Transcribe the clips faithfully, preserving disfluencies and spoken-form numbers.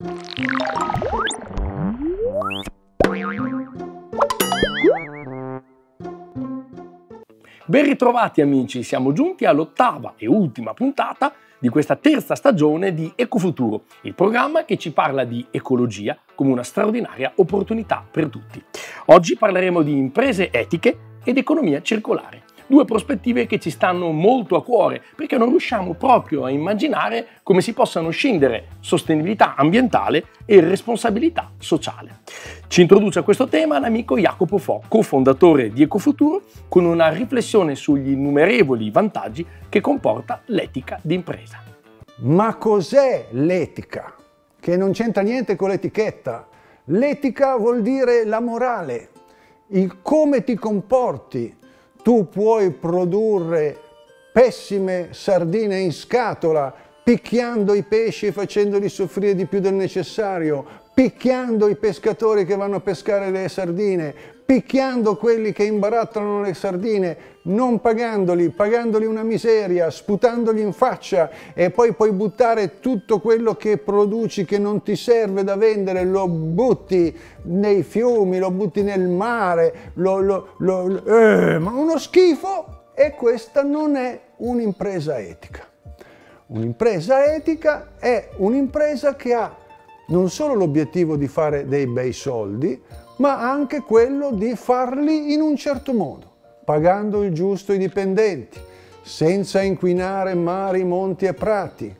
Ben ritrovati amici, siamo giunti all'ottava e ultima puntata di questa terza stagione di Ecofuturo, il programma che ci parla di ecologia come una straordinaria opportunità per tutti. Oggi parleremo di imprese etiche ed economia circolare, due prospettive che ci stanno molto a cuore perché non riusciamo proprio a immaginare come si possano scindere sostenibilità ambientale e responsabilità sociale. Ci introduce a questo tema l'amico Jacopo Fo, cofondatore di Ecofuturo, con una riflessione sugli innumerevoli vantaggi che comporta l'etica d'impresa. Ma cos'è l'etica? Che non c'entra niente con l'etichetta. L'etica vuol dire la morale, il come ti comporti. Tu puoi produrre pessime sardine in scatola, picchiando i pesci e facendoli soffrire di più del necessario, picchiando i pescatori che vanno a pescare le sardine, picchiando quelli che imbarattano le sardine, non pagandoli, pagandoli una miseria, sputandogli in faccia, e poi puoi buttare tutto quello che produci che non ti serve da vendere, lo butti nei fiumi, lo butti nel mare, lo, lo, lo, eh, ma uno schifo. E questa non è un'impresa etica. Un'impresa etica è un'impresa che ha non solo l'obiettivo di fare dei bei soldi, ma anche quello di farli in un certo modo, pagando il giusto ai dipendenti, senza inquinare mari, monti e prati,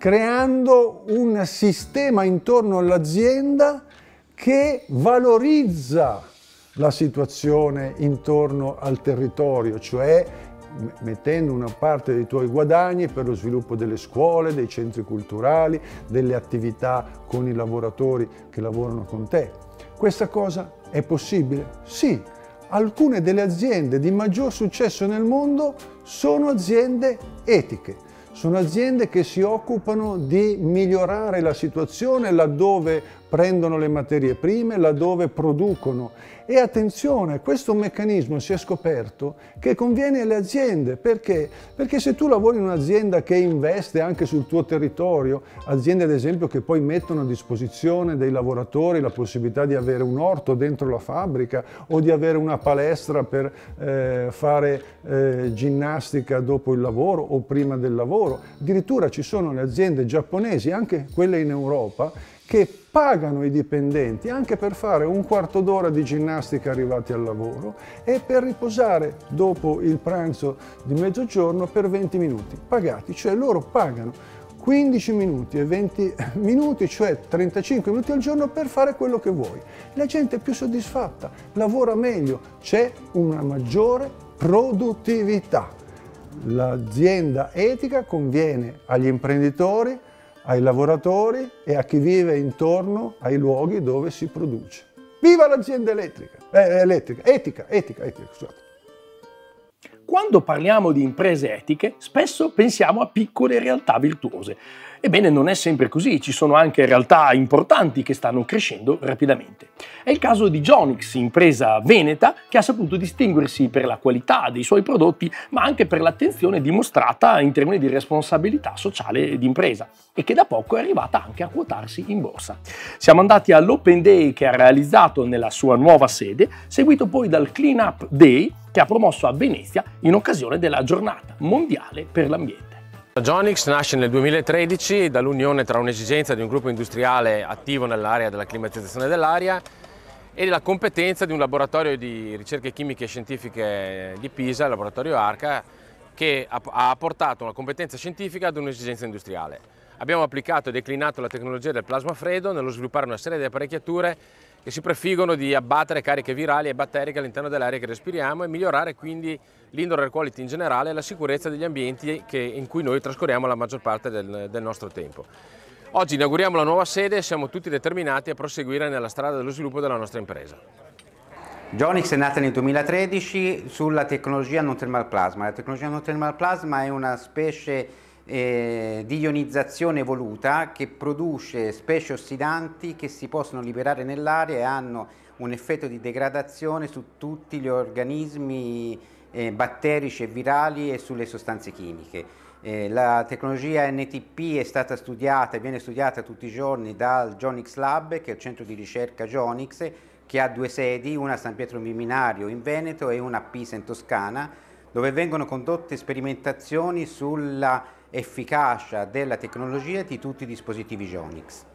creando un sistema intorno all'azienda che valorizza la situazione intorno al territorio, cioè mettendo una parte dei tuoi guadagni per lo sviluppo delle scuole, dei centri culturali, delle attività con i lavoratori che lavorano con te. Questa cosa è possibile? Sì. Alcune delle aziende di maggior successo nel mondo sono aziende etiche. Sono aziende che si occupano di migliorare la situazione laddove prendono le materie prime, laddove producono. E attenzione, questo meccanismo si è scoperto che conviene alle aziende. Perché? Perché se tu lavori in un'azienda che investe anche sul tuo territorio, aziende ad esempio che poi mettono a disposizione dei lavoratori la possibilità di avere un orto dentro la fabbrica o di avere una palestra per eh, fare eh, ginnastica dopo il lavoro o prima del lavoro, addirittura ci sono le aziende giapponesi, anche quelle in Europa, che pagano i dipendenti anche per fare un quarto d'ora di ginnastica arrivati al lavoro e per riposare dopo il pranzo di mezzogiorno per venti minuti, pagati, cioè loro pagano quindici minuti e venti minuti, cioè trentacinque minuti al giorno per fare quello che vuoi. La gente è più soddisfatta, lavora meglio, c'è una maggiore produttività. L'azienda etica conviene agli imprenditori, ai lavoratori e a chi vive intorno ai luoghi dove si produce. Viva l'azienda elettrica, eh, elettrica, etica, etica, etica, scusate. Quando parliamo di imprese etiche, spesso pensiamo a piccole realtà virtuose. Ebbene, non è sempre così, ci sono anche realtà importanti che stanno crescendo rapidamente. È il caso di Jonix, impresa veneta che ha saputo distinguersi per la qualità dei suoi prodotti, ma anche per l'attenzione dimostrata in termini di responsabilità sociale d'impresa e che da poco è arrivata anche a quotarsi in borsa. Siamo andati all'Open Day che ha realizzato nella sua nuova sede, seguito poi dal Clean Up Day che ha promosso a Venezia in occasione della giornata mondiale per l'ambiente. Jonix nasce nel duemilatredici dall'unione tra un'esigenza di un gruppo industriale attivo nell'area della climatizzazione dell'aria e la competenza di un laboratorio di ricerche chimiche e scientifiche di Pisa, il laboratorio ARCA, che ha portato una competenza scientifica ad un'esigenza industriale. Abbiamo applicato e declinato la tecnologia del plasma freddo nello sviluppare una serie di apparecchiature che si prefiggono di abbattere cariche virali e batteriche all'interno dell'aria che respiriamo e migliorare quindi l'indoor air quality in generale e la sicurezza degli ambienti che, in cui noi trascorriamo la maggior parte del, del nostro tempo. Oggi inauguriamo la nuova sede e siamo tutti determinati a proseguire nella strada dello sviluppo della nostra impresa. Jonix è nata nel duemilatredici sulla tecnologia non thermal plasma. La tecnologia non thermal plasma è una specie eh, di ionizzazione evoluta che produce specie ossidanti che si possono liberare nell'aria e hanno un effetto di degradazione su tutti gli organismi eh, batterici e virali e sulle sostanze chimiche. Eh, la tecnologia N T P è stata studiata e viene studiata tutti i giorni dal Geonix Lab, che è il centro di ricerca Geonix, che ha due sedi, una a San Pietro Viminario in Veneto e una a Pisa in Toscana, dove vengono condotte sperimentazioni sulla efficacia della tecnologia di tutti i dispositivi Geonix.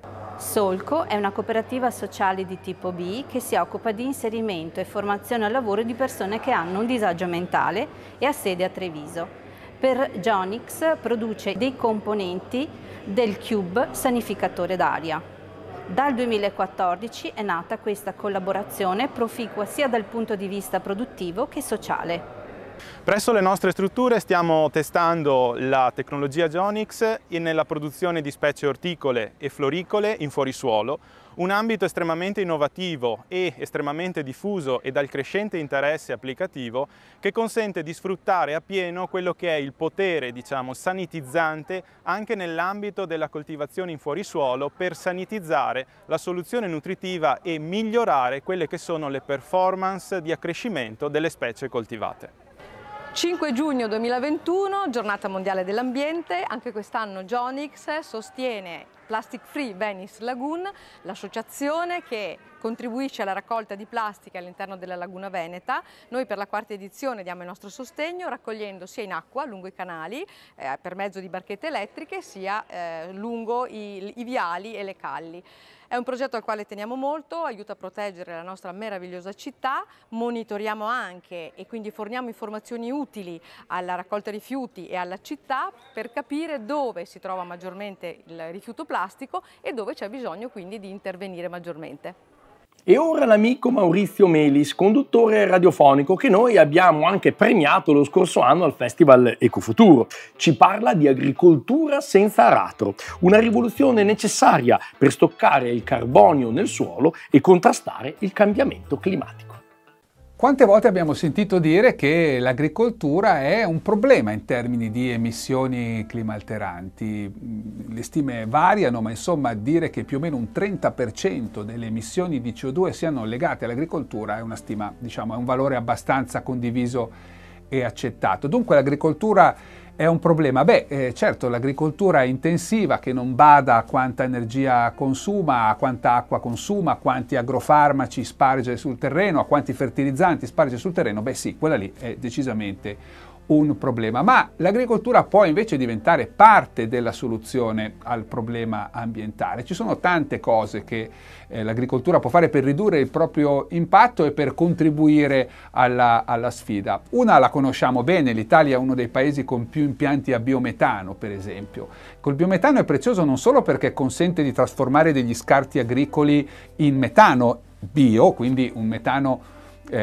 Solco è una cooperativa sociale di tipo B che si occupa di inserimento e formazione al lavoro di persone che hanno un disagio mentale e ha sede a Treviso. Per Geonix produce dei componenti del Cube sanificatore d'aria. Dal duemilaquattordici è nata questa collaborazione proficua sia dal punto di vista produttivo che sociale. Presso le nostre strutture stiamo testando la tecnologia Geonix nella produzione di specie orticole e floricole in fuorisuolo, un ambito estremamente innovativo e estremamente diffuso e dal crescente interesse applicativo che consente di sfruttare appieno quello che è il potere, diciamo, sanitizzante anche nell'ambito della coltivazione in fuorisuolo per sanitizzare la soluzione nutritiva e migliorare quelle che sono le performance di accrescimento delle specie coltivate. cinque giugno duemilaventuno, giornata mondiale dell'ambiente, anche quest'anno Geonix sostiene Plastic Free Venice Lagoon, l'associazione che contribuisce alla raccolta di plastica all'interno della laguna veneta. Noi per la quarta edizione diamo il nostro sostegno raccogliendo sia in acqua lungo i canali eh, per mezzo di barchette elettriche sia eh, lungo i, i viali e le calli. È un progetto al quale teniamo molto, aiuta a proteggere la nostra meravigliosa città, monitoriamo anche e quindi forniamo informazioni utili alla raccolta rifiuti e alla città per capire dove si trova maggiormente il rifiuto plastico e dove c'è bisogno quindi di intervenire maggiormente. E ora l'amico Maurizio Melis, conduttore radiofonico che noi abbiamo anche premiato lo scorso anno al Festival Ecofuturo. Ci parla di agricoltura senza aratro, una rivoluzione necessaria per stoccare il carbonio nel suolo e contrastare il cambiamento climatico. Quante volte abbiamo sentito dire che l'agricoltura è un problema in termini di emissioni climalteranti? Le stime variano, ma insomma dire che più o meno un trenta per cento delle emissioni di C O due siano legate all'agricoltura è una stima, diciamo, è un valore abbastanza condiviso e accettato. Dunque l'agricoltura è un problema. Beh, eh, certo, l'agricoltura intensiva che non bada a quanta energia consuma, a quanta acqua consuma, a quanti agrofarmaci sparge sul terreno, a quanti fertilizzanti sparge sul terreno, beh sì, quella lì è decisamente un problema. Ma l'agricoltura può invece diventare parte della soluzione al problema ambientale. Ci sono tante cose che eh, l'agricoltura può fare per ridurre il proprio impatto e per contribuire alla, alla sfida. Una la conosciamo bene, l'Italia è uno dei paesi con più impianti a biometano, per esempio. Col biometano è prezioso non solo perché consente di trasformare degli scarti agricoli in metano bio, quindi un metano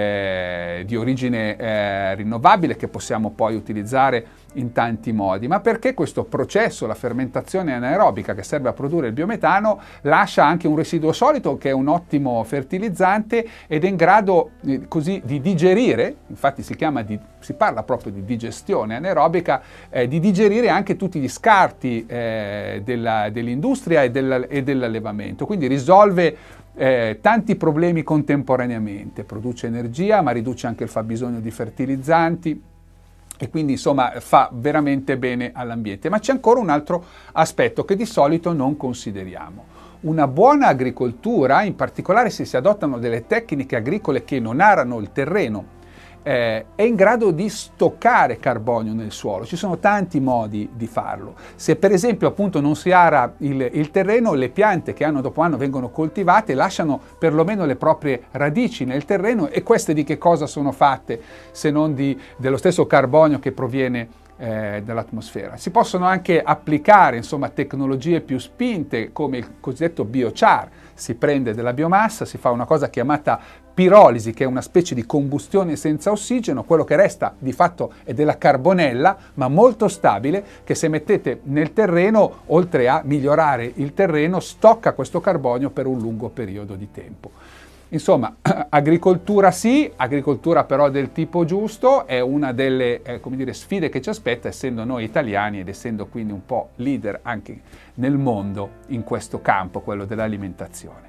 Eh, di origine eh, rinnovabile che possiamo poi utilizzare in tanti modi, ma perché questo processo, la fermentazione anaerobica che serve a produrre il biometano, lascia anche un residuo solido che è un ottimo fertilizzante ed è in grado eh, così di digerire, infatti si chiama di, si parla proprio di digestione anaerobica, eh, di digerire anche tutti gli scarti eh, della, dell'industria e, del, e dell'allevamento, quindi risolve Eh, tanti problemi contemporaneamente, produce energia ma riduce anche il fabbisogno di fertilizzanti e quindi insomma fa veramente bene all'ambiente. Ma c'è ancora un altro aspetto che di solito non consideriamo. Una buona agricoltura, in particolare se si adottano delle tecniche agricole che non arano il terreno, Eh, è in grado di stoccare carbonio nel suolo. Ci sono tanti modi di farlo. Se per esempio appunto non si ara il, il terreno, le piante che anno dopo anno vengono coltivate lasciano perlomeno le proprie radici nel terreno, e queste di che cosa sono fatte se non di, dello stesso carbonio che proviene eh, dall'atmosfera. Si possono anche applicare insomma tecnologie più spinte come il cosiddetto biochar. Si prende della biomassa, si fa una cosa chiamata pirolisi, che è una specie di combustione senza ossigeno. Quello che resta di fatto è della carbonella, ma molto stabile, che se mettete nel terreno, oltre a migliorare il terreno, stocca questo carbonio per un lungo periodo di tempo. Insomma, agricoltura sì, agricoltura però del tipo giusto, è una delle eh, come dire, sfide che ci aspetta, essendo noi italiani ed essendo quindi un po' leader anche nel mondo in questo campo, quello dell'alimentazione.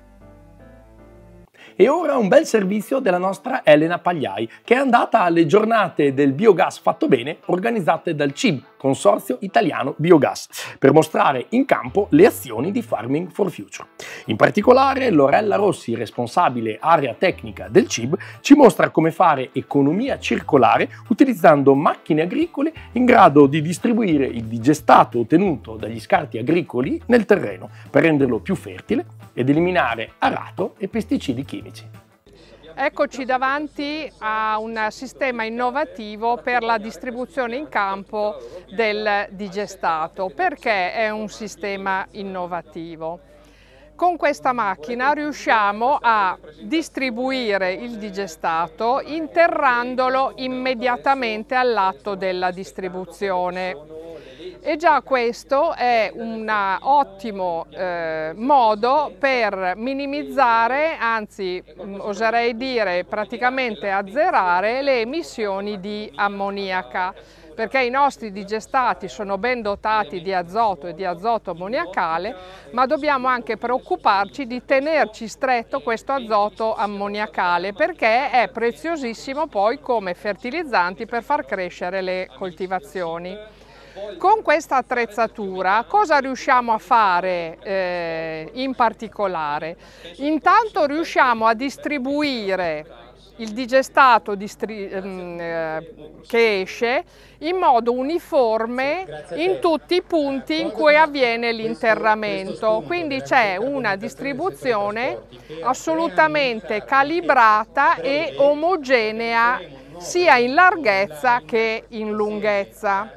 E ora un bel servizio della nostra Elena Pagliai, che è andata alle giornate del biogas fatto bene organizzate dal C I B, Consorzio Italiano Biogas, per mostrare in campo le azioni di Farming for Future. In particolare, Lorella Rossi, responsabile area tecnica del C I B, ci mostra come fare economia circolare utilizzando macchine agricole in grado di distribuire il digestato ottenuto dagli scarti agricoli nel terreno per renderlo più fertile ed eliminare arato e pesticidi chimici. Eccoci davanti a un sistema innovativo per la distribuzione in campo del digestato. Perché è un sistema innovativo? Con questa macchina riusciamo a distribuire il digestato interrandolo immediatamente all'atto della distribuzione. E già questo è un ottimo eh, modo per minimizzare, anzi oserei dire praticamente azzerare, le emissioni di ammoniaca, perché i nostri digestati sono ben dotati di azoto e di azoto ammoniacale, ma dobbiamo anche preoccuparci di tenerci stretto questo azoto ammoniacale, perché è preziosissimo poi come fertilizzanti per far crescere le coltivazioni. Con questa attrezzatura cosa riusciamo a fare eh, in particolare? Intanto riusciamo a distribuire il digestato distri eh, che esce in modo uniforme in tutti i punti in cui avviene l'interramento, quindi c'è una distribuzione assolutamente calibrata e omogenea sia in larghezza che in lunghezza.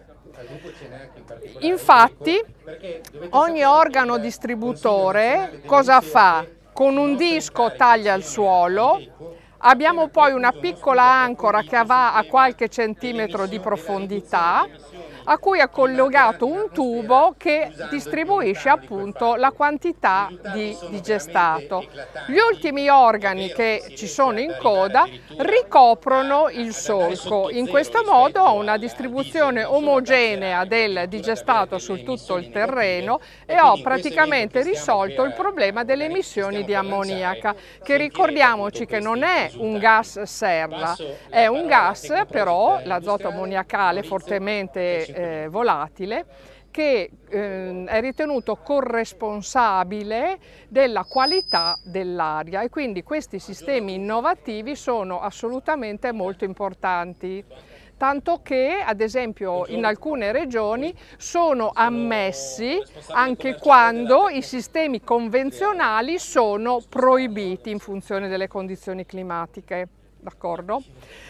Infatti ogni organo distributore cosa fa? Con un disco taglia il suolo, abbiamo poi una piccola ancora che va a qualche centimetro di profondità, a cui è collegato un tubo che distribuisce appunto la quantità di digestato. Gli ultimi organi che ci sono in coda ricoprono il solco. In questo modo ho una distribuzione omogenea del digestato su tutto il terreno e ho praticamente risolto il problema delle emissioni di ammoniaca, che ricordiamoci che non è un gas serra, è un gas però, l'azoto ammoniacale fortemente Eh, volatile, che eh, è ritenuto corresponsabile della qualità dell'aria, e quindi questi sistemi innovativi sono assolutamente molto importanti, tanto che ad esempio in alcune regioni sono ammessi anche quando i sistemi convenzionali sono proibiti in funzione delle condizioni climatiche, d'accordo?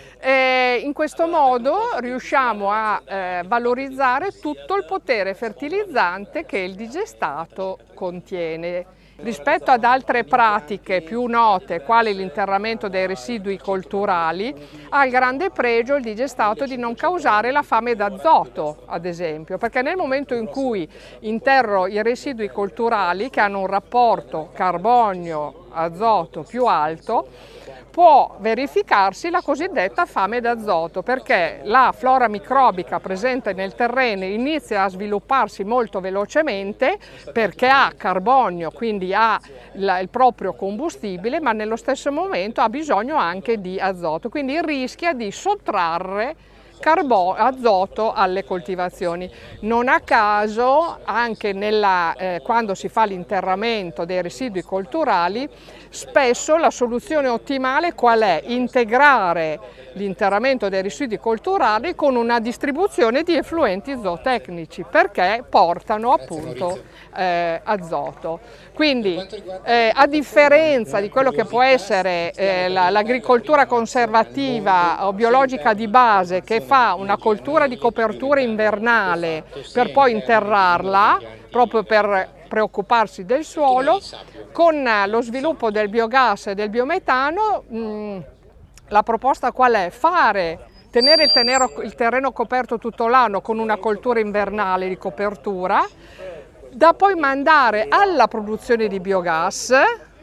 E in questo modo riusciamo a eh, valorizzare tutto il potere fertilizzante che il digestato contiene. Rispetto ad altre pratiche più note, quali l'interramento dei residui colturali, ha il grande pregio il digestato di non causare la fame d'azoto, ad esempio, perché nel momento in cui interro i residui colturali, che hanno un rapporto carbonio-azoto più alto, può verificarsi la cosiddetta fame d'azoto, perché la flora microbica presente nel terreno inizia a svilupparsi molto velocemente perché ha carbonio, quindi ha il, il proprio combustibile, ma nello stesso momento ha bisogno anche di azoto, quindi rischia di sottrarre Carbo, azoto alle coltivazioni. Non a caso anche nella, eh, quando si fa l'interramento dei residui colturali, spesso la soluzione ottimale qual è? Integrare l'interramento dei residui colturali con una distribuzione di effluenti zootecnici, perché portano appunto eh, azoto. Quindi eh, a differenza di quello che può essere eh, l'agricoltura conservativa o biologica di base, che fa una coltura di copertura invernale per poi interrarla, proprio per preoccuparsi del suolo, con lo sviluppo del biogas e del biometano mh, la proposta qual è? Fare, tenere il, tenero, il terreno coperto tutto l'anno con una coltura invernale di copertura, da poi mandare alla produzione di biogas,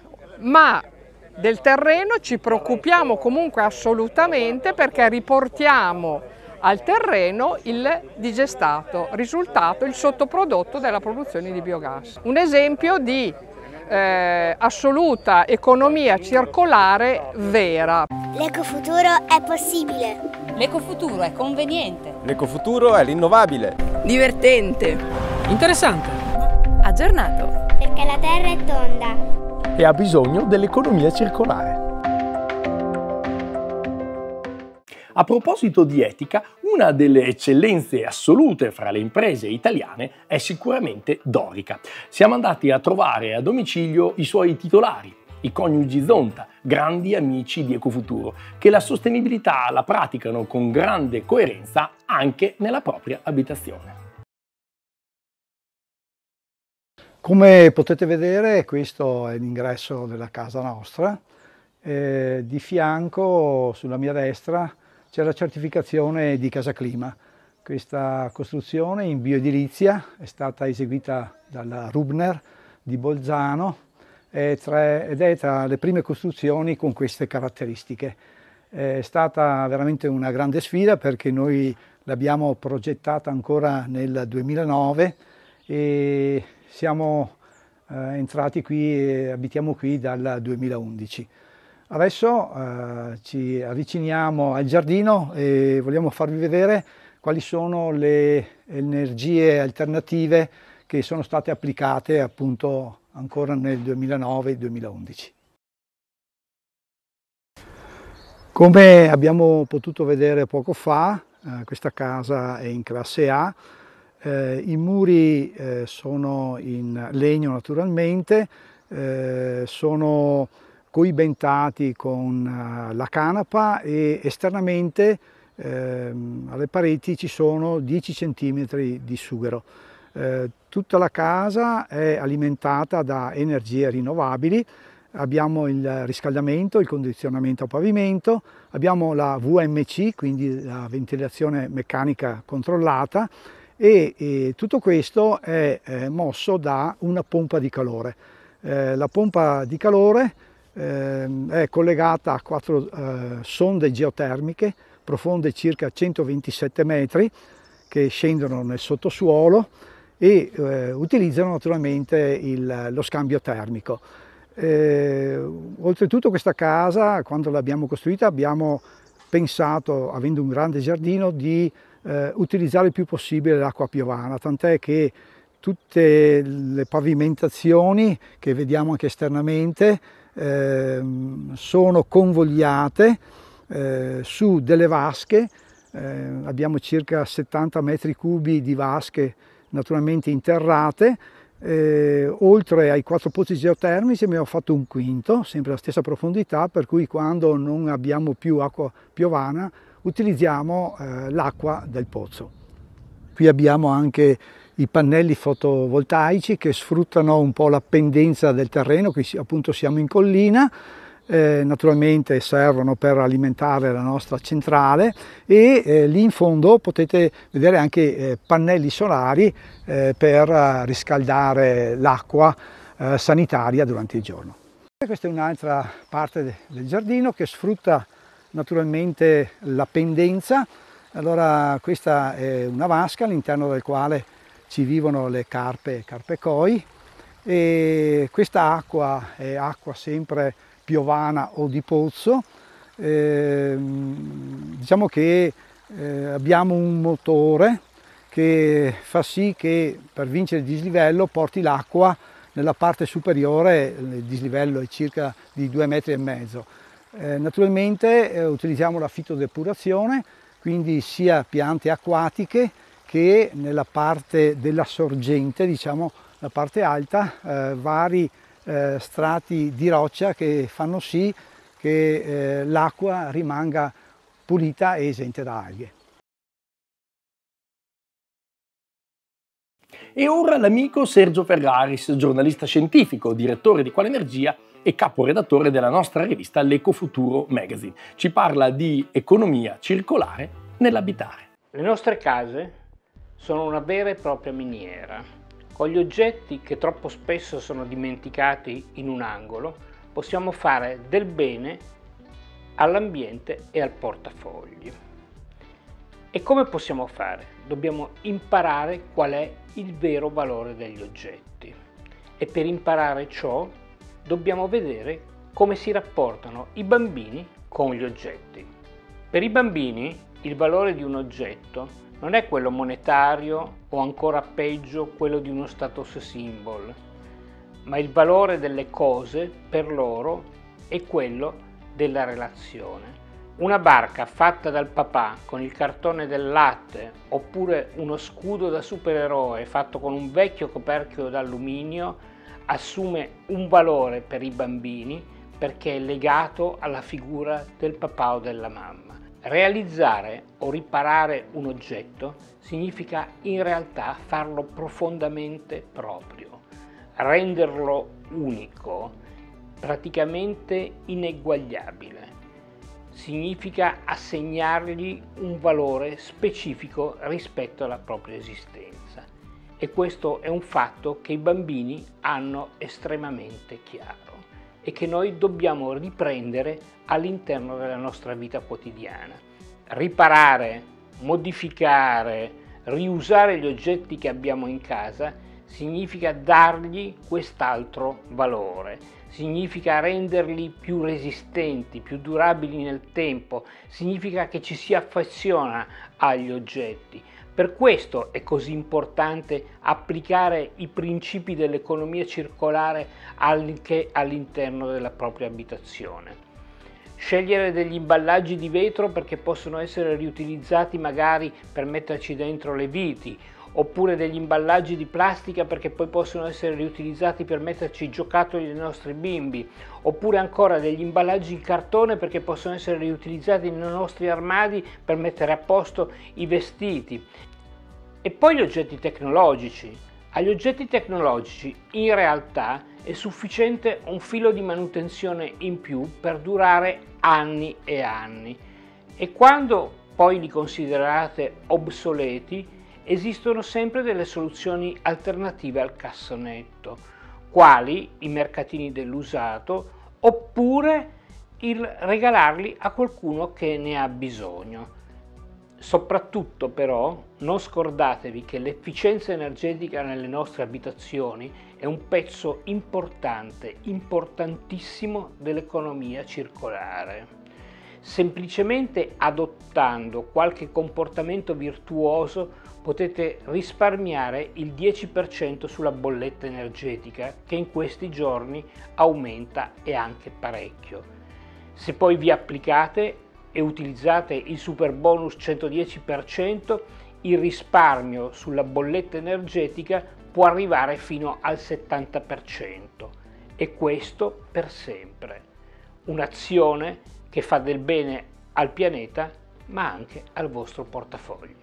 ma del terreno ci preoccupiamo comunque assolutamente, perché riportiamo al terreno il digestato, risultato, il sottoprodotto della produzione di biogas. Un esempio di eh, assoluta economia circolare vera. L'ecofuturo è possibile. L'ecofuturo è conveniente. L'ecofuturo è rinnovabile. Divertente. Interessante. Aggiornato. Perché la Terra è tonda. E ha bisogno dell'economia circolare. A proposito di etica, una delle eccellenze assolute fra le imprese italiane è sicuramente Dorica. Siamo andati a trovare a domicilio i suoi titolari, i coniugi Zonta, grandi amici di Ecofuturo, che la sostenibilità la praticano con grande coerenza anche nella propria abitazione. Come potete vedere, questo è l'ingresso della casa nostra. Eh, di fianco, sulla mia destra, c'è la certificazione di Casa Clima. Questa costruzione in bioedilizia è stata eseguita dalla Rubner di Bolzano ed è tra le prime costruzioni con queste caratteristiche. È stata veramente una grande sfida perché noi l'abbiamo progettata ancora nel duemilanove e siamo eh, entrati qui e abitiamo qui dal duemilaundici. Adesso eh, ci avviciniamo al giardino e vogliamo farvi vedere quali sono le energie alternative che sono state applicate appunto ancora nel duemilanove e duemilaundici. Come abbiamo potuto vedere poco fa, eh, questa casa è in classe A, eh, i muri eh, sono in legno naturalmente, eh, sono coibentati con la canapa e esternamente ehm, alle pareti ci sono dieci centimetri di sughero. Eh, tutta la casa è alimentata da energie rinnovabili, abbiamo il riscaldamento, il condizionamento a pavimento, abbiamo la V M C, quindi la ventilazione meccanica controllata e, e tutto questo è eh, mosso da una pompa di calore. Eh, la pompa di calore è collegata a quattro eh, sonde geotermiche profonde circa centoventisette metri che scendono nel sottosuolo e eh, utilizzano naturalmente il, lo scambio termico. Eh, oltretutto questa casa, quando l'abbiamo costruita, abbiamo pensato, avendo un grande giardino, di eh, utilizzare il più possibile l'acqua piovana, tant'è che tutte le pavimentazioni che vediamo anche esternamente Eh, sono convogliate eh, su delle vasche, eh, abbiamo circa settanta metri cubi di vasche naturalmente interrate, eh, oltre ai quattro pozzi geotermici abbiamo fatto un quinto, sempre la stessa profondità, per cui quando non abbiamo più acqua piovana utilizziamo eh, l'acqua del pozzo. Qui abbiamo anche i pannelli fotovoltaici che sfruttano un po' la pendenza del terreno, qui appunto siamo in collina, eh, naturalmente servono per alimentare la nostra centrale e eh, lì in fondo potete vedere anche eh, pannelli solari eh, per riscaldare l'acqua eh, sanitaria durante il giorno. Questa è un'altra parte del giardino che sfrutta naturalmente la pendenza. Allora questa è una vasca all'interno del quale ci vivono le carpe, carpe koi, e questa acqua è acqua sempre piovana o di pozzo. Eh, diciamo che eh, abbiamo un motore che fa sì che per vincere il dislivello porti l'acqua nella parte superiore, il dislivello è circa di due metri e mezzo. Eh, naturalmente eh, utilizziamo la fitodepurazione, quindi sia piante acquatiche che nella parte della sorgente, diciamo la parte alta, eh, vari eh, strati di roccia che fanno sì che eh, l'acqua rimanga pulita e esente da alghe. E ora l'amico Sergio Ferraris, giornalista scientifico, direttore di Qualenergia e caporedattore della nostra rivista L'Ecofuturo Magazine. Ci parla di economia circolare nell'abitare. Le nostre case sono una vera e propria miniera. Con gli oggetti che troppo spesso sono dimenticati in un angolo, possiamo fare del bene all'ambiente e al portafogli. E come possiamo fare? Dobbiamo imparare qual è il vero valore degli oggetti. E per imparare ciò dobbiamo vedere come si rapportano i bambini con gli oggetti. Per i bambini il valore di un oggetto non è quello monetario o ancora peggio quello di uno status symbol, ma il valore delle cose per loro è quello della relazione. Una barca fatta dal papà con il cartone del latte oppure uno scudo da supereroe fatto con un vecchio coperchio d'alluminio assume un valore per i bambini perché è legato alla figura del papà o della mamma. Realizzare o riparare un oggetto significa in realtà farlo profondamente proprio, renderlo unico, praticamente ineguagliabile. Significa assegnargli un valore specifico rispetto alla propria esistenza. E questo è un fatto che i bambini hanno estremamente chiaro e che noi dobbiamo riprendere all'interno della nostra vita quotidiana. Riparare, modificare, riusare gli oggetti che abbiamo in casa significa dargli quest'altro valore. Significa renderli più resistenti, più durabili nel tempo, significa che ci si affeziona agli oggetti. Per questo è così importante applicare i principi dell'economia circolare anche all'interno della propria abitazione. Scegliere degli imballaggi di vetro perché possono essere riutilizzati magari per metterci dentro le viti, oppure degli imballaggi di plastica perché poi possono essere riutilizzati per metterci i giocattoli dei nostri bimbi, oppure ancora degli imballaggi in cartone perché possono essere riutilizzati nei nostri armadi per mettere a posto i vestiti. E poi gli oggetti tecnologici. Agli oggetti tecnologici in realtà è sufficiente un filo di manutenzione in più per durare anni e anni, e quando poi li considerate obsoleti esistono sempre delle soluzioni alternative al cassonetto, quali i mercatini dell'usato oppure il regalarli a qualcuno che ne ha bisogno. Soprattutto però non scordatevi che l'efficienza energetica nelle nostre abitazioni è un pezzo importante, importantissimo dell'economia circolare. Semplicemente adottando qualche comportamento virtuoso potete risparmiare il dieci per cento sulla bolletta energetica che in questi giorni aumenta e anche parecchio. Se poi vi applicate e utilizzate il super bonus centodieci per cento, il risparmio sulla bolletta energetica può arrivare fino al settanta per cento, e questo per sempre. Un'azione che fa del bene al pianeta ma anche al vostro portafoglio.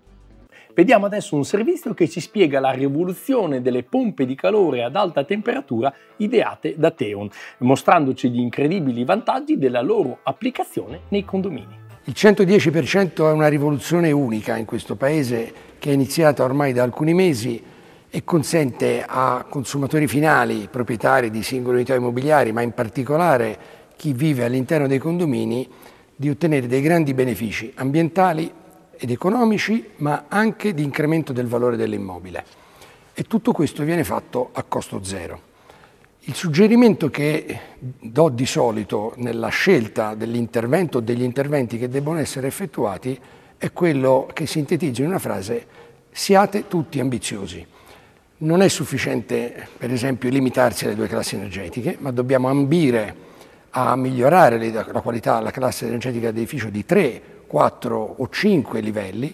Vediamo adesso un servizio che ci spiega la rivoluzione delle pompe di calore ad alta temperatura ideate da Theon, mostrandoci gli incredibili vantaggi della loro applicazione nei condomini. Il centodieci per cento è una rivoluzione unica in questo paese che è iniziata ormai da alcuni mesi e consente a consumatori finali, proprietari di singole unità immobiliari, ma in particolare chi vive all'interno dei condomini, di ottenere dei grandi benefici ambientali ed economici, ma anche di incremento del valore dell'immobile. E tutto questo viene fatto a costo zero. Il suggerimento che do di solito nella scelta dell'intervento o degli interventi che debbono essere effettuati è quello che sintetizza in una frase: siate tutti ambiziosi. Non è sufficiente, per esempio, limitarsi alle due classi energetiche, ma dobbiamo ambire a migliorare la qualità, la classe energetica dell'edificio di tre, quattro o cinque livelli,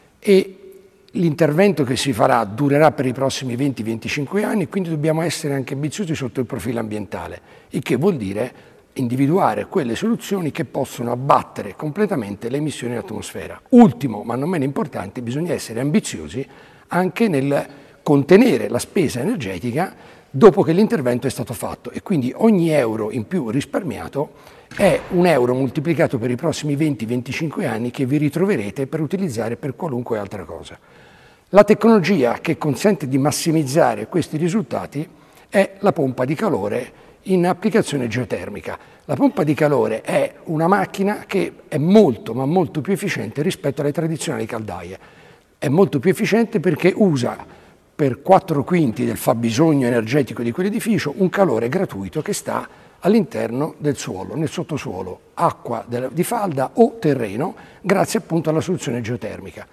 e l'intervento che si farà durerà per i prossimi venti venticinque anni, quindi dobbiamo essere anche ambiziosi sotto il profilo ambientale, il che vuol dire individuare quelle soluzioni che possono abbattere completamente le emissioni in atmosfera. Ultimo, ma non meno importante, bisogna essere ambiziosi anche nel contenere la spesa energetica dopo che l'intervento è stato fatto, e quindi ogni euro in più risparmiato è un euro moltiplicato per i prossimi venti venticinque anni che vi ritroverete per utilizzare per qualunque altra cosa. La tecnologia che consente di massimizzare questi risultati è la pompa di calore in applicazione geotermica. La pompa di calore è una macchina che è molto ma molto più efficiente rispetto alle tradizionali caldaie. È molto più efficiente perché usa per quattro quinti del fabbisogno energetico di quell'edificio un calore gratuito che sta all'interno del suolo, nel sottosuolo, acqua di falda o terreno, grazie appunto alla soluzione geotermica.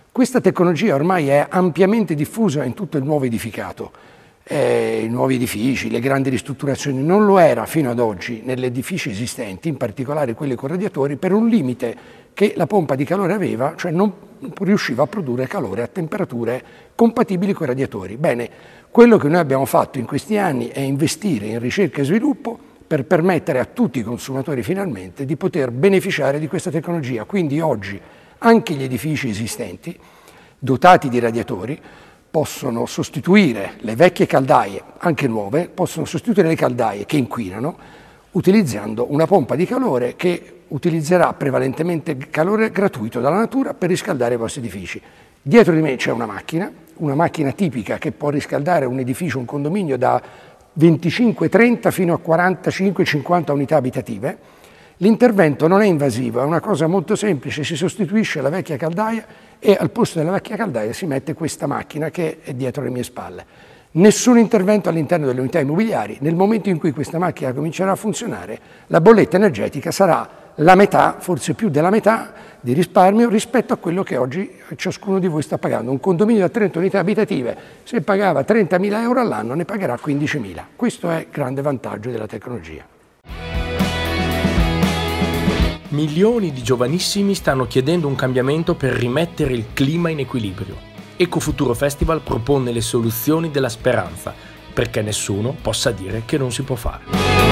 Questa tecnologia ormai è ampiamente diffusa in tutto il nuovo edificato, eh, i nuovi edifici, le grandi ristrutturazioni. Non lo era fino ad oggi negli edifici esistenti, in particolare quelli con radiatori, per un limite che la pompa di calore aveva, cioè non riusciva a produrre calore a temperature compatibili con i radiatori. Bene, quello che noi abbiamo fatto in questi anni è investire in ricerca e sviluppo per permettere a tutti i consumatori finalmente di poter beneficiare di questa tecnologia. Quindi oggi anche gli edifici esistenti, dotati di radiatori, possono sostituire le vecchie caldaie, anche nuove, possono sostituire le caldaie che inquinano, utilizzando una pompa di calore che utilizzerà prevalentemente calore gratuito dalla natura per riscaldare i vostri edifici. Dietro di me c'è una macchina, una macchina tipica che può riscaldare un edificio, un condominio da venticinque trenta fino a quarantacinque cinquanta unità abitative. L'intervento non è invasivo, è una cosa molto semplice, si sostituisce la vecchia caldaia e al posto della vecchia caldaia si mette questa macchina che è dietro le mie spalle. Nessun intervento all'interno delle unità immobiliari. Nel momento in cui questa macchina comincerà a funzionare, la bolletta energetica sarà la metà, forse più della metà, di risparmio rispetto a quello che oggi ciascuno di voi sta pagando. Un condominio da trenta unità abitative, se pagava trentamila euro all'anno, ne pagherà quindicimila. Questo è il grande vantaggio della tecnologia. Milioni di giovanissimi stanno chiedendo un cambiamento per rimettere il clima in equilibrio. Ecofuturo Festival propone le soluzioni della speranza, perché nessuno possa dire che non si può fare.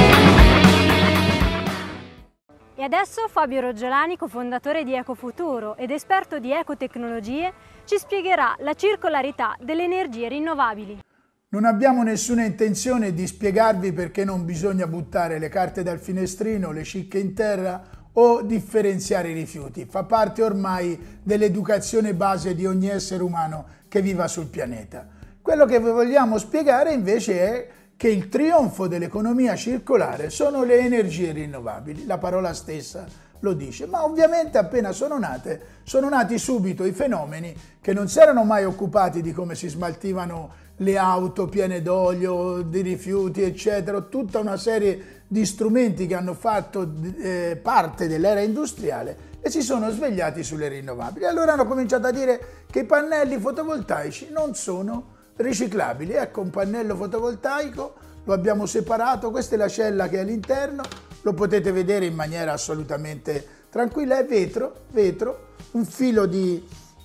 E adesso Fabio Roggiolani, cofondatore di Ecofuturo ed esperto di ecotecnologie, ci spiegherà la circolarità delle energie rinnovabili. Non abbiamo nessuna intenzione di spiegarvi perché non bisogna buttare le carte dal finestrino, le cicche in terra o differenziare i rifiuti. Fa parte ormai dell'educazione base di ogni essere umano che viva sul pianeta. Quello che vi vogliamo spiegare invece è che il trionfo dell'economia circolare sono le energie rinnovabili, la parola stessa lo dice, ma ovviamente appena sono nate, sono nati subito i fenomeni che non si erano mai occupati di come si smaltivano le auto piene d'olio, di rifiuti, eccetera, tutta una serie di strumenti che hanno fatto eh, parte dell'era industriale e si sono svegliati sulle rinnovabili. Allora hanno cominciato a dire che i pannelli fotovoltaici non sono riciclabili. Ecco un pannello fotovoltaico, lo abbiamo separato, questa è la cella che è all'interno, lo potete vedere in maniera assolutamente tranquilla, è vetro, vetro, un filo di,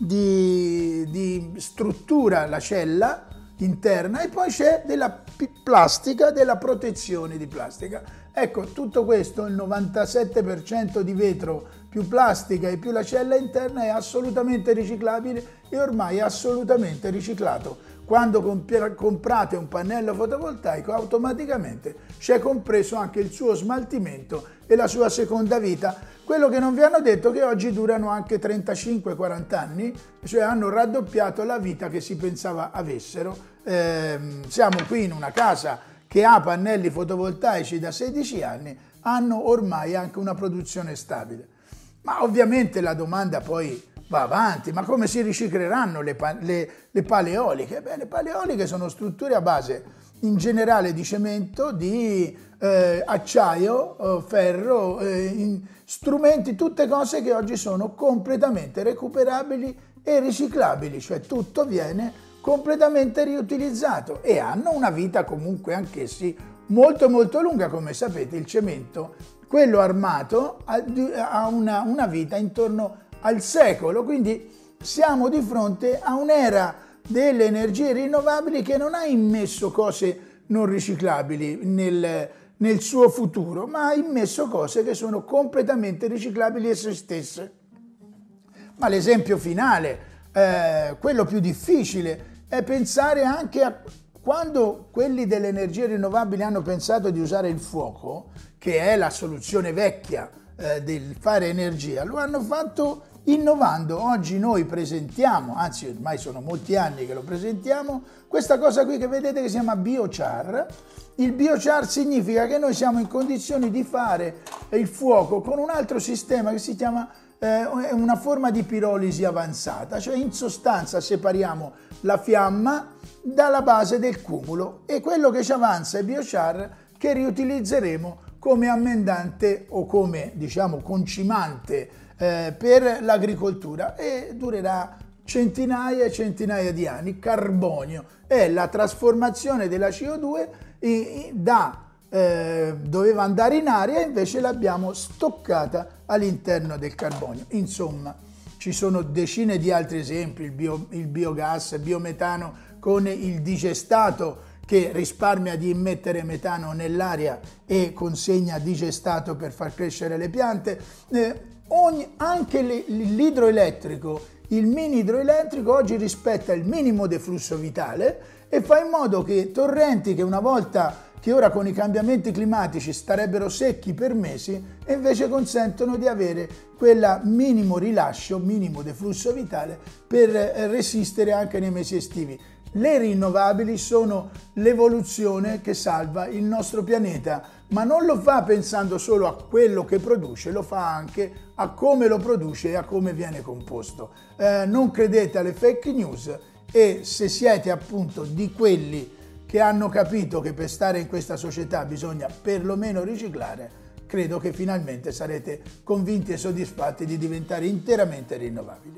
di, di struttura, la cella interna, e poi c'è della plastica, della protezione di plastica. Ecco, tutto questo, il novantasette per cento di vetro più plastica e più la cella interna, è assolutamente riciclabile e ormai è assolutamente riciclato. Quando comprate un pannello fotovoltaico, automaticamente c'è compreso anche il suo smaltimento e la sua seconda vita. Quello che non vi hanno detto è che oggi durano anche trentacinque quaranta anni, cioè hanno raddoppiato la vita che si pensava avessero. Eh, siamo qui in una casa che ha pannelli fotovoltaici da sedici anni, hanno ormai anche una produzione stabile. Ma ovviamente la domanda poi va avanti, ma come si ricicleranno le, le, le pale eoliche? Beh, le pale eoliche sono strutture a base in generale di cemento, di eh, acciaio, eh, ferro, eh, in strumenti, tutte cose che oggi sono completamente recuperabili e riciclabili, cioè tutto viene completamente riutilizzato e hanno una vita comunque anch'essi molto molto lunga. Come sapete, il cemento, quello armato, ha una, una vita intorno al secolo, quindi siamo di fronte a un'era delle energie rinnovabili che non ha immesso cose non riciclabili nel, nel suo futuro, ma ha immesso cose che sono completamente riciclabili esse stesse. Ma l'esempio finale, eh, quello più difficile, è pensare anche a quando quelli delle energie rinnovabili hanno pensato di usare il fuoco, che è la soluzione vecchia eh, del fare energia, lo hanno fatto innovando. Oggi noi presentiamo, anzi ormai sono molti anni che lo presentiamo, questa cosa qui che vedete che si chiama biochar. Il biochar significa che noi siamo in condizioni di fare il fuoco con un altro sistema che si chiama eh, una forma di pirolisi avanzata, cioè in sostanza separiamo la fiamma dalla base del cumulo e quello che ci avanza è biochar, che riutilizzeremo come ammendante o come, diciamo, concimante eh, per l'agricoltura, e durerà centinaia e centinaia di anni. Carbonio è la trasformazione della C O due da eh, doveva andare in aria e invece l'abbiamo stoccata all'interno del carbonio. Insomma, ci sono decine di altri esempi, il, bio, il biogas, il biometano con il digestato che risparmia di immettere metano nell'aria e consegna digestato per far crescere le piante. Eh, ogni, anche l'idroelettrico, il mini idroelettrico oggi rispetta il minimo deflusso vitale e fa in modo che torrenti che una volta, che ora con i cambiamenti climatici starebbero secchi per mesi, e invece consentono di avere quel minimo rilascio, minimo deflusso vitale per resistere anche nei mesi estivi. Le rinnovabili sono l'evoluzione che salva il nostro pianeta, ma non lo fa pensando solo a quello che produce, lo fa anche a come lo produce e a come viene composto. Eh, non credete alle fake news e se siete appunto di quelli che hanno capito che per stare in questa società bisogna perlomeno riciclare, credo che finalmente sarete convinti e soddisfatti di diventare interamente rinnovabili.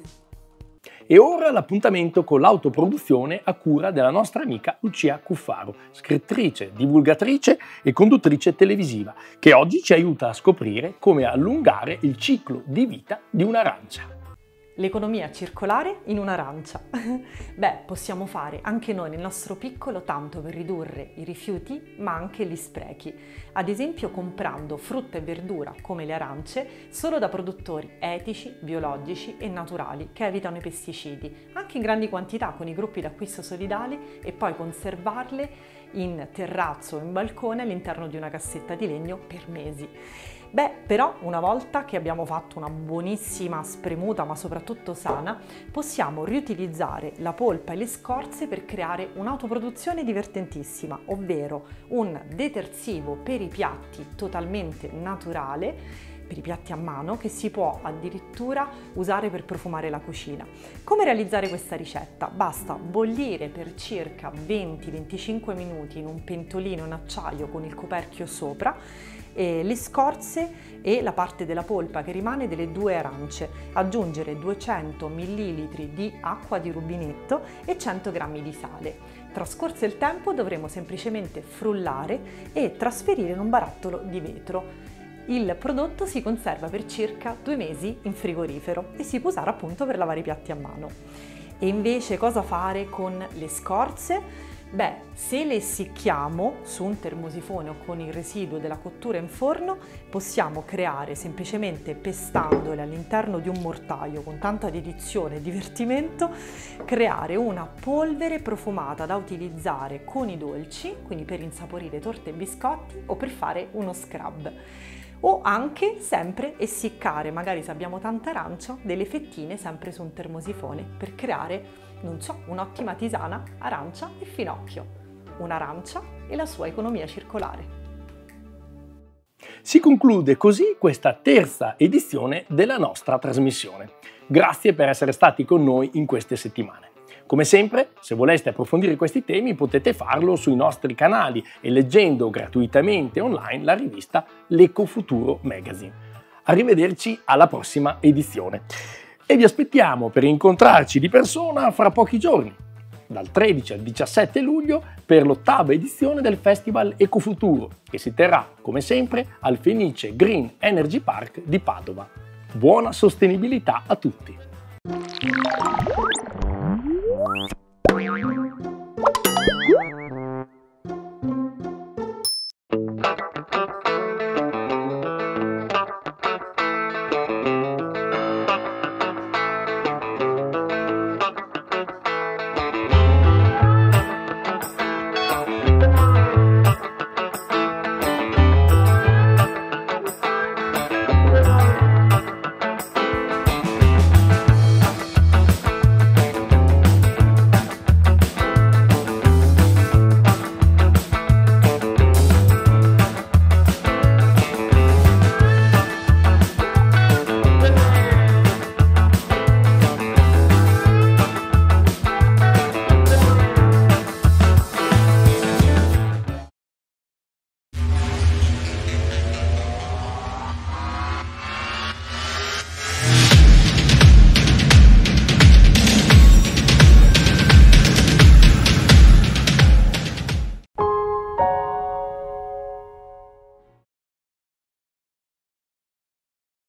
E ora l'appuntamento con l'autoproduzione a cura della nostra amica Lucia Cuffaro, scrittrice, divulgatrice e conduttrice televisiva, che oggi ci aiuta a scoprire come allungare il ciclo di vita di un'arancia. L'economia circolare in un'arancia. Beh, possiamo fare anche noi nel nostro piccolo tanto per ridurre i rifiuti, ma anche gli sprechi. Ad esempio comprando frutta e verdura, come le arance, solo da produttori etici, biologici e naturali, che evitano i pesticidi, anche in grandi quantità con i gruppi d'acquisto solidali, e poi conservarle in terrazzo o in balcone all'interno di una cassetta di legno per mesi. Beh, però una volta che abbiamo fatto una buonissima spremuta, ma soprattutto sana, possiamo riutilizzare la polpa e le scorze per creare un'autoproduzione divertentissima, ovvero un detersivo per i piatti totalmente naturale, per i piatti a mano, che si può addirittura usare per profumare la cucina. Come realizzare questa ricetta? Basta bollire per circa venti venticinque minuti in un pentolino in acciaio con il coperchio sopra e le scorze e la parte della polpa che rimane delle due arance, aggiungere duecento millilitri di acqua di rubinetto e cento grammi di sale. Trascorso il tempo dovremo semplicemente frullare e trasferire in un barattolo di vetro. Il prodotto si conserva per circa due mesi in frigorifero e si può usare appunto per lavare i piatti a mano. E invece cosa fare con le scorze? Beh, se le essicchiamo su un termosifone o con il residuo della cottura in forno, possiamo creare semplicemente pestandole all'interno di un mortaio con tanta dedizione e divertimento, creare una polvere profumata da utilizzare con i dolci, quindi per insaporire torte e biscotti o per fare uno scrub. O anche sempre essiccare, magari se abbiamo tanta arancia, delle fettine sempre su un termosifone per creare, non so, un'ottima tisana arancia e finocchio. Un'arancia e la sua economia circolare. Si conclude così questa terza edizione della nostra trasmissione. Grazie per essere stati con noi in queste settimane. Come sempre, se voleste approfondire questi temi potete farlo sui nostri canali e leggendo gratuitamente online la rivista L'Ecofuturo Magazine. Arrivederci alla prossima edizione e vi aspettiamo per incontrarci di persona fra pochi giorni, dal tredici al diciassette luglio, per l'ottava edizione del Festival Ecofuturo, che si terrà, come sempre, al Fenice Green Energy Park di Padova. Buona sostenibilità a tutti!